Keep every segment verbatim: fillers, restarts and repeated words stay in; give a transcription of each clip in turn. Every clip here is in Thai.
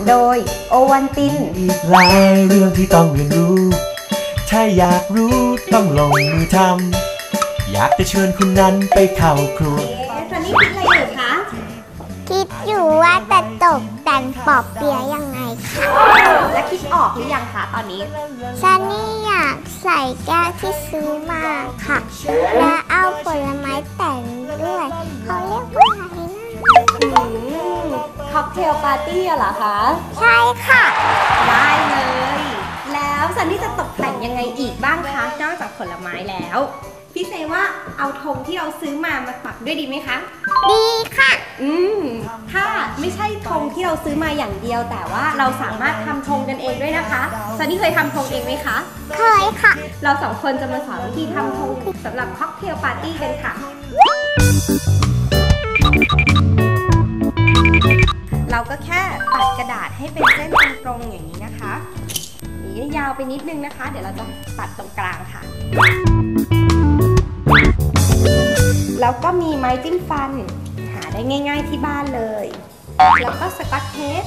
โดยโอวันตินอีกหลายเรื่องที่ต้องเรียนรู้ถ้าอยากรู้ต้องลงมือทำอยากจะเชิญคุณนั้นไปเข้าครัวตอนนี้คิดอะไรอยู่คะคิดอยู่ว่าจะตกแต่งปอบเปี๊ยะยังไงคะและคิดออกหรือยังคะตอนนี้ซันนี่อยากใส่แก้วที่ซื้อมาค่ะและเอาผลไม้แต่งด้วยเขาเรียกว่าอะไรนะค็อกเทลปาร์ตี้เหรอคะใช่ค่ะได้เลยแล้วซันนี่จะตกแต่งยังไงอีกบ้างคะนอกจากผลไม้แล้วพี่เซว่าเอาธงที่เราซื้อมามาปักด้วยดีไหมคะดีค่ะอืมถ้าไม่ใช่ธงที่เราซื้อมาอย่างเดียวแต่ว่าเราสามารถทำธงกันเองด้วยนะคะซันนี่เคยทำธงเองไหมคะเคยค่ะเราสองคนจะมาสอนวิธีทำธงสำหรับค็อกเทลปาร์ตี้กันค่ะเราก็แค่ตัดกระดาษให้เป็นเส้นตรงๆอย่างนี้นะคะนี่ยาวไปนิดนึงนะคะเดี๋ยวเราจะตัดตรงกลางค่ะแล้วก็มีไม้จิ้มฟันหาได้ง่ายๆที่บ้านเลยแล้วก็สกอตเทป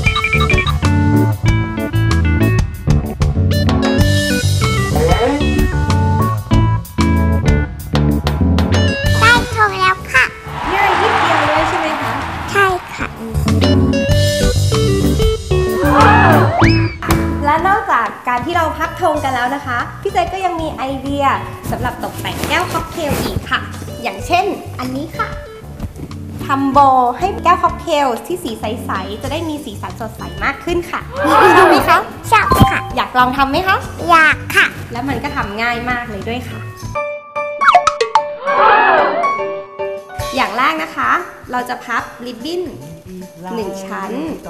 ได้ธงแล้วค่ะง่ายนิดเดียวเลยใช่ไหมคะใช่ค่ะและนอกจากการที่เราพับธงกันแล้วนะคะพี่เจก็ยังมีไอเดียสำหรับตกแต่งแก้วค็อกเทลอีกค่ะอย่างเช่นอันนี้ค่ะทำโบให้แก้วค็อกเทลที่สีใสๆจะได้มีสีสันสดใสมากขึ้นค่ะชอบไหมคะชอบค่ะอยากลองทำไหมคะอยากค่ะแล้วมันก็ทำง่ายมากเลยด้วยค่ะอย่างแรกนะคะเราจะพับริบบิ้นหนึ่งชั้น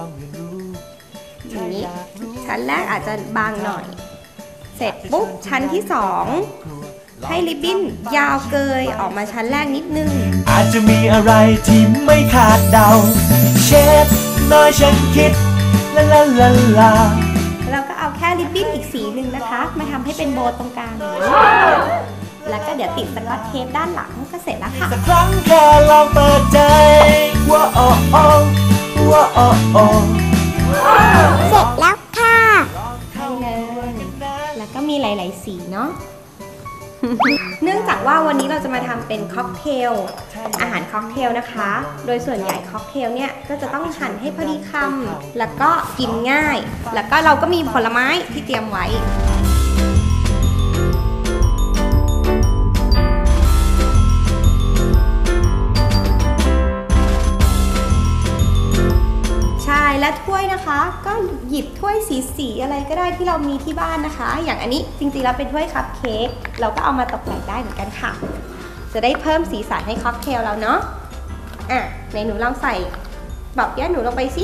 อย่างนี้ชั้นแรกอาจจะบางหน่อยเสร็จปุ๊บชั้นที่สองให้ริบบิ้นยาวเกยออกมาชั้นแรกนิดนึงอาจจะมีอะไรที่ไม่คาดเดาเชฟน้อยฉันคิดลาลาลาลาแล้วก็เอาแค่ริบบิ้นอีกสีหนึ่งนะคะมาทำให้เป็นโบตรงกลางแล้วก็เดี๋ยวติดสกอตเทปด้านหลังก็เสร็จแล้วค่ะสักครั้งแค่ลองเปิดใจว่าโอ้โอ้ว่าโอ้โอ้เสร็จแล้วค่ะใช่เลยแล้วก็มีหลายๆสีเนาะเนื่องจากว่าวันนี้เราจะมาทำเป็นค็อกเทลอาหารค็อกเทลนะคะโดยส่วนใหญ่ค็อกเทลเนี่ยก็จะต้องหั่นให้พอดีคำแล้วก็กินง่ายแล้วก็เราก็มีผลไม้ที่เตรียมไว้และถ้วยนะคะก็หยิบถ้วยสีสีอะไรก็ได้ที่เรามีที่บ้านนะคะอย่างอันนี้จริงๆแล้วเป็นถ้วยคัพเค้กเราก็เอามาตกแต่งได้เหมือนกันค่ะจะได้เพิ่มสีสันให้ค็อกเทลเราเนาะอ่ะในหนูลองใส่ปอบเปี๊ยะหนูลงไปสิ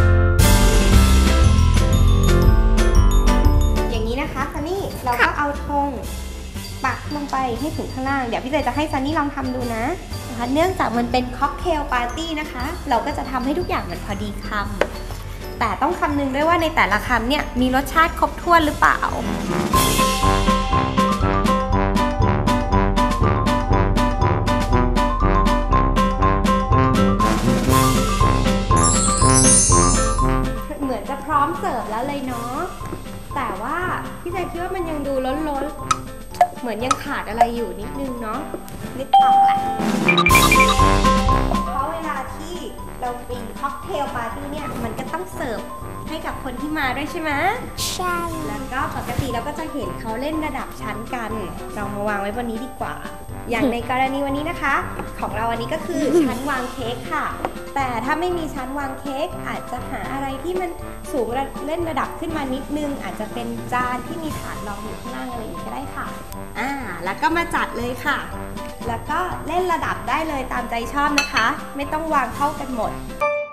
อย่างนี้นะคะซันนี่เราก็เอาธงปักลงไปให้ถึงข้างล่างเดี๋ยวพี่เจจะให้ซันนี่ลองทำดูนะนะคะเนื่องจากมันเป็นค็อกเทลปาร์ตี้นะคะเราก็จะทำให้ทุกอย่างมันพอดีคำแต่ต้องคำนึงด้วยว่าในแต่ละคำเนี่ยมีรสชาติครบถ้วนหรือเปล่าเหมือนจะพร้อมเสิร์ฟแล้วเลยเนาะแต่ว่าพี่เจคิดว่ามันยังดูล้นๆเหมือนยังขาดอะไรอยู่นิดนึงเนาะนิดออกแหละเพราะเวลาที่เราเป็นค็อกเทลปาร์ตี้เนี่ยมันก็ต้องเสิร์ฟให้กับคนที่มาด้วยใช่ไหมใช่แล้วก็ปกติเราก็จะเห็นเขาเล่นระดับชั้นกันเรามาวางไว้บนนี้ดีกว่าอย่างในกรณีวันนี้นะคะของเราวันนี้ก็คือชั้นวางเค้กค่ะแต่ถ้าไม่มีชั้นวางเค้กอาจจะหาอะไรที่มันสูงเล่นระดับขึ้นมานิดนึงอาจจะเป็นจานที่มีฐานรองอยู่ข้างล่างอะไรอย่างนี้ก็ได้ค่ะอ่าแล้วก็มาจัดเลยค่ะแล้วก็เล่นระดับได้เลยตามใจชอบนะคะไม่ต้องวางเท่ากันหมด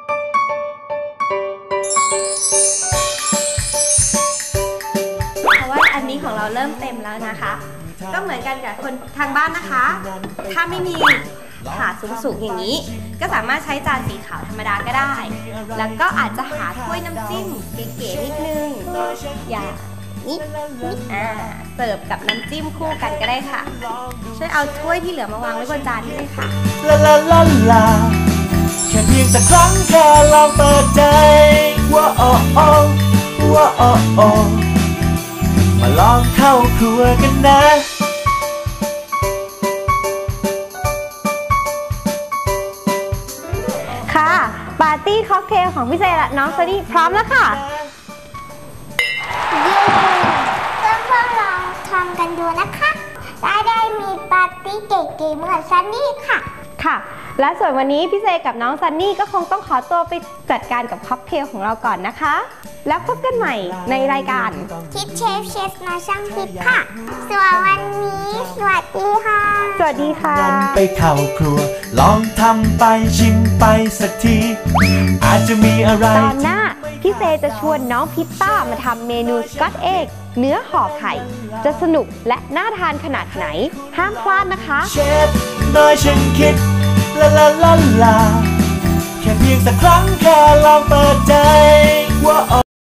เพราะว่าอันนี้ของเราเริ่มเต็มแล้วนะคะก็เหมือนกันกับคนทางบ้านนะคะถ้าไม่มีถาดสูงๆอย่างนี้ก็สามารถใช้จานสีขาวธรรมดาก็ได้แล้วก็อาจจะหาถ้วยน้ำจิ้มเก๋ๆนิดนึงอย่างนี้อ่าเสิร์ฟกับน้ำจิ้มคู่กันก็ได้ค่ะช่วยเอาถ้วยที่เหลือมาวางไว้บนจานนี้เลยค่ะลาลาลาลาแค่เพียงสักครั้งแค่ลองเปิดใจว้าโอโอว้าโอโอมาลองเข้าครัวกันนะค่ะปาร์ตี้ค็อกเทลของพี่เซและน้องซันนี่พร้อมแล้วค่ะเย้เพื่อนเพื่อนลองทำกันดูนะคะได้ได้มีปาร์ตี้เก๋ๆเหมือนซันนี่ค่ะค่ะและส่วนวันนี้พี่เซกับน้องซันนี่ก็คงต้องขอตัวไปจัดการกับค็อกเทลของเราก่อนนะคะแล้วพบกันใหม่ในรายการคิดเชฟเชฟนาช่างคิดค่ะส่วนวันนี้สวัสดีค่ะสวัสดีค่ะงั้นไปเข้าครัวลองทำไปชิมไปสักทีอาจจะมีอะไรตอนหน้าพี่เซจะชวนน้องพิตต้ามาทำเมนูสกอตเอ็กเนื้อห่อไข่จะสนุกและน่าทานขนาดไหนห้ามพลาดนะคะเชฟน้อยฉันคิดลาลาลาลาแค่เพียงสักครั้งแค่ลองเปิด